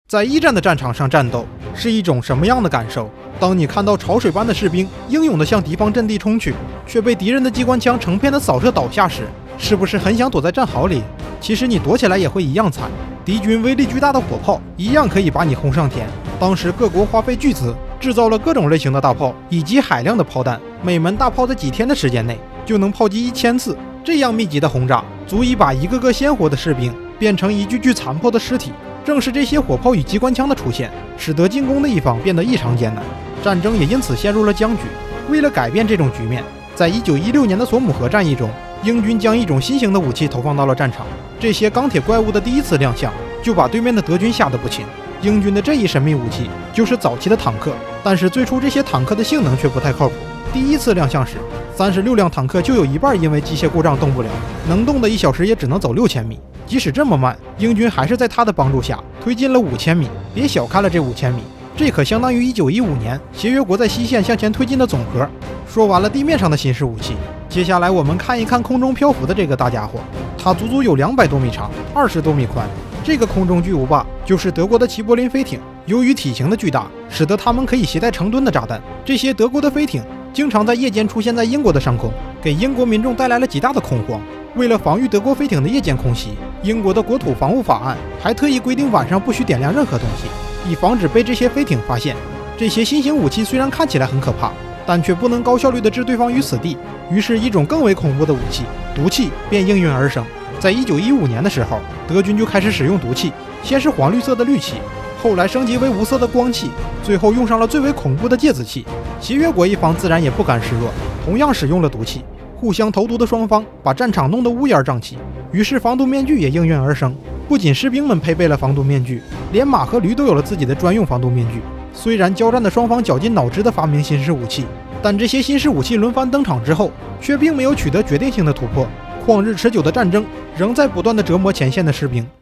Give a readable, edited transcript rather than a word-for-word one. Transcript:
在一战的战场上战斗是一种什么样的感受？当你看到潮水般的士兵英勇地向敌方阵地冲去，却被敌人的机关枪成片的扫射倒下时，是不是很想躲在战壕里？其实你躲起来也会一样惨，敌军威力巨大的火炮一样可以把你轰上天。当时各国花费巨资制造了各种类型的大炮以及海量的炮弹，每门大炮在几天的时间内就能炮击1000次，这样密集的轰炸足以把一个个鲜活的士兵变成一具具残破的尸体。正是这些火炮与机关枪的出现，使得进攻的一方变得异常艰难，战争也因此陷入了僵局。为了改变这种局面，在1916年的索姆河战役中，英军将一种新型的武器投放到了战场。这些钢铁怪物的第一次亮相，就把对面的德军吓得不轻。英军的这一神秘武器就是早期的坦克，但是最初这些坦克的性能却不太靠谱。第一次亮相时，36辆坦克就有一半因为机械故障动不了，能动的1小时也只能走6000米。即使这么慢，英军还是在他的帮助下推进了5000米。别小看了这5000米，这可相当于1915年协约国在西线向前推进的总和。说完了地面上的新式武器，接下来我们看一看空中漂浮的这个大家伙，它足足有200多米长，20多米宽。这个空中巨无霸就是德国的齐柏林飞艇。由于体型的巨大，使得它们可以携带成吨的炸弹。这些德国的飞艇经常在夜间出现在英国的上空，给英国民众带来了极大的恐慌。为了防御德国飞艇的夜间空袭，英国的国土防务法案还特意规定晚上不许点亮任何东西，以防止被这些飞艇发现。这些新型武器虽然看起来很可怕，但却不能高效率地置对方于死地。于是，一种更为恐怖的武器——毒气便应运而生。在1915年的时候，德军就开始使用毒气，先是黄绿色的氯气，后来升级为无色的光气，最后用上了最为恐怖的芥子气。协约国一方自然也不甘示弱，同样使用了毒气。互相投毒的双方把战场弄得乌烟瘴气，于是防毒面具也应运而生。不仅士兵们配备了防毒面具，连马和驴都有了自己的专用防毒面具。虽然交战的双方绞尽脑汁地发明新式武器，但这些新式武器轮番登场之后，却并没有取得决定性的突破。旷日持久的战争仍在不断地折磨前线的士兵。